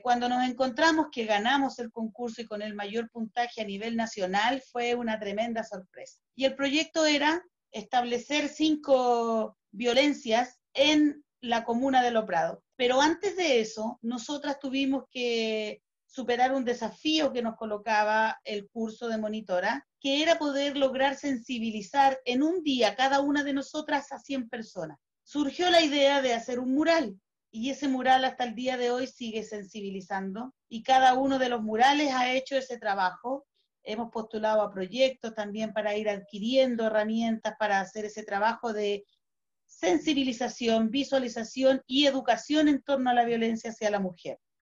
Cuando nos encontramos que ganamos el concurso y con el mayor puntaje a nivel nacional, fue una tremenda sorpresa. Y el proyecto era establecer 5 violencias en la comuna de Lo Prado. Pero antes de eso, nosotras tuvimos que superar un desafío que nos colocaba el curso de monitora, que era poder lograr sensibilizar en un día cada una de nosotras a 100 personas. Surgió la idea de hacer un mural, y ese mural hasta el día de hoy sigue sensibilizando, y cada uno de los murales ha hecho ese trabajo. Hemos postulado a proyectos también para ir adquiriendo herramientas para hacer ese trabajo de sensibilización, visualización y educación en torno a la violencia hacia la mujer.